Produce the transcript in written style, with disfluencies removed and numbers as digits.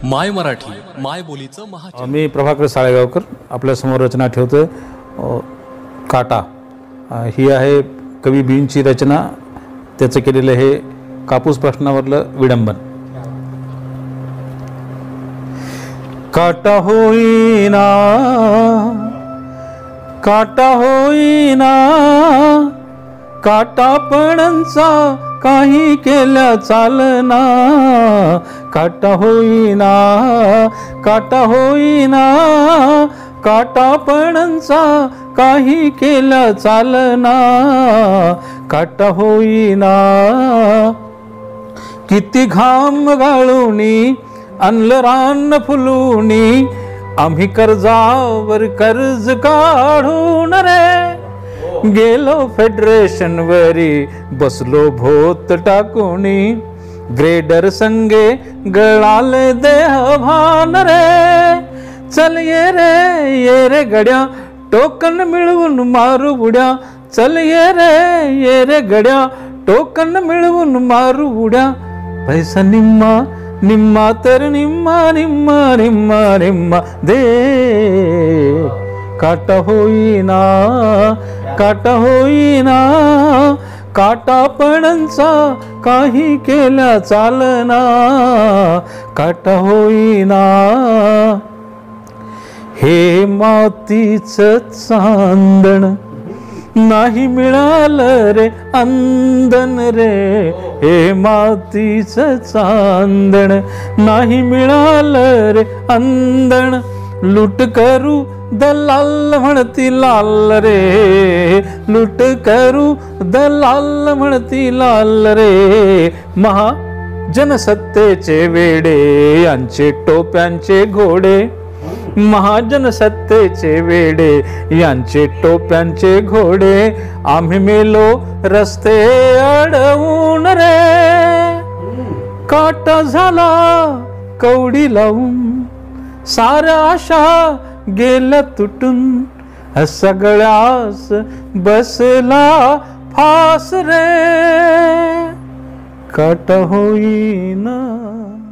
माय मराठी माय बोलीचं महा मी प्रभाकर साळेगावकर आपल्यासमोर रचना ठेवतोय काटा। ही आहे कवी बींची रचना, त्याचं केलेलं हे कापूस प्रश्नावरलं विडंबन। काटा होईना, काटा होईना, काटापणांचा काही केल्या चालना। काटा होईना, काटा होईना, काटापणांचा काही केल्या चालना। काटा होईना, किती घाम गाळूनी आणलं रान फुलूनी, आम्ही कर्जावर कर्ज काढून रे गेलो फेडरेशन वरी बसलो भोत टाकूनी। ग्रेडर संगे गळाले देह भान रे, चल ये रे गड्या टोकन मिळवून मारू उड्या। चल ये रे गड्या टोकन मिळवून मारू उड्या। पैसा निम्मा निम्मा तर निम्मा निम्मा निम्मा निम्मा दे। काटा होईना, काटा होईना, काटापणांचा काही केल्या चालना। काटा होईना, हे मातीचं चांदण नाही मिळालं रे अंदन रे। हे मातीचं चांदण नाही मिळालं रे अंदण, लूट करू दलाल म्हणती लाल रे। लूट करू दलाल म्हणती लाल रे। महाजनसत्तेचे वेडे यांचे टोप्यांचे घोडे। महाजनसत्तेचे वेडे यांचे टोप्यांचे घोडे। आम्ही मेलो रस्ते अडवून रे, काटा झाला कवडी लावून, साऱ्या आशा गेल्या तुटून, सगळ्यास बसला फास रे। काटा होईना।